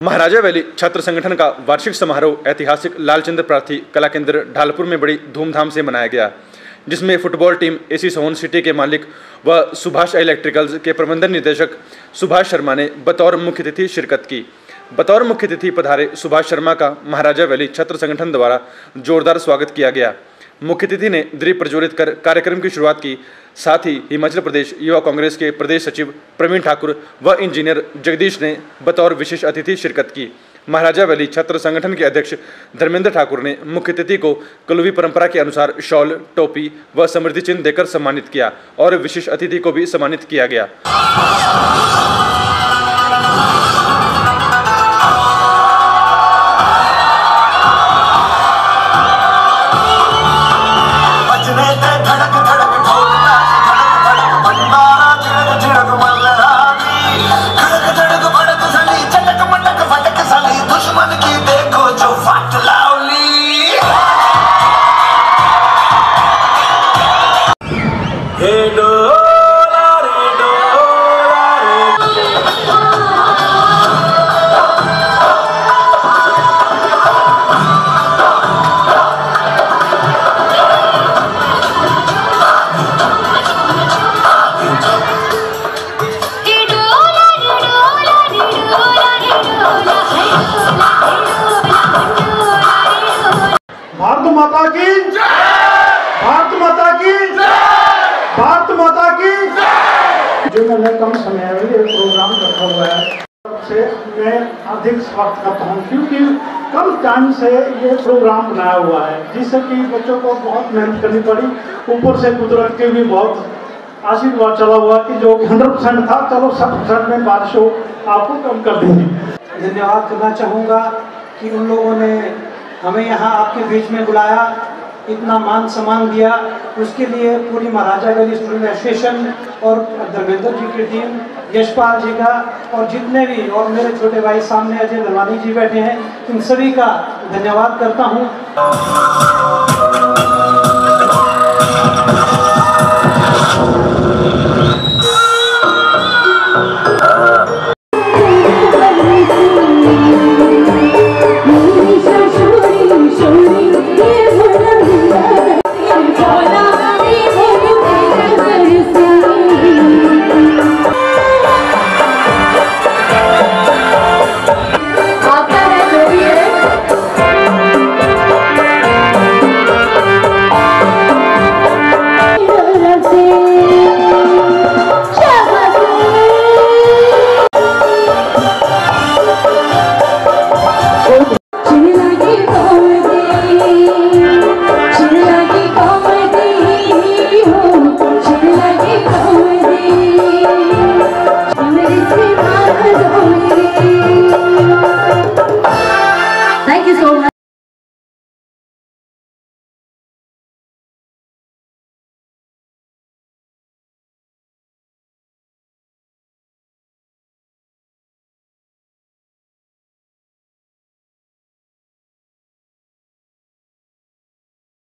महाराजा valley छात्र संगठन का वार्षिक समारोह ऐतिहासिक लालचंद्र प्रार्थी कला केंद्र ढालपुर में बड़ी धूमधाम से मनाया गया, जिसमें फुटबॉल टीम एसी सोहन सिटी के मालिक व सुभाष इलेक्ट्रिकल्स के प्रबंधन निदेशक सुभाष शर्मा ने बतौर मुख्य अतिथि शिरकत की। बतौर मुख्य अतिथि पधारे सुभाष शर्मा का महाराजा वैली छात्र संगठन द्वारा जोरदार स्वागत किया गया। मुख्य अतिथि ने दीप प्रज्वलित कर कार्यक्रम की शुरुआत की। साथ ही हिमाचल प्रदेश युवा कांग्रेस के प्रदेश सचिव प्रवीण ठाकुर व इंजीनियर जगदीश ने बतौर विशेष अतिथि शिरकत की। महाराजा वैली छात्र संगठन के अध्यक्ष धर्मेंद्र ठाकुर ने मुख्य अतिथि को कुलवी परंपरा के अनुसार शॉल, टोपी व समृद्धि चिन्ह देकर सम्मानित किया और विशेष अतिथि को भी सम्मानित किया गया। भारत माता की जय! भारत माता की जय! भारत माता की जय! जो मैंने कम समय में ये प्रोग्राम रखा हुआ है से मैं अधिक स्वागत करता हूँ, क्योंकि कम टाइम से ये प्रोग्राम बनाया हुआ है, जिससे कि बच्चों को बहुत मेहनत करनी पड़ी। ऊपर से कुदरत के भी बहुत आशीर्वाद चला हुआ कि जो 100% था, चलो 60% में बारिश हो आपको कम कर देंगे। धन्यवाद करना चाहूँगा कि उन लोगों ने हमें यहाँ आपके बीच में बुलाया, इतना मान सम्मान दिया, उसके लिए पूरी महाराजा वैली स्टूडेंट एसोसिएशन और धर्मेंद्र जी की टीम, यशपाल जी का और जितने भी, और मेरे छोटे भाई सामने अजय धनवानी जी बैठे हैं, इन सभी का धन्यवाद करता हूँ।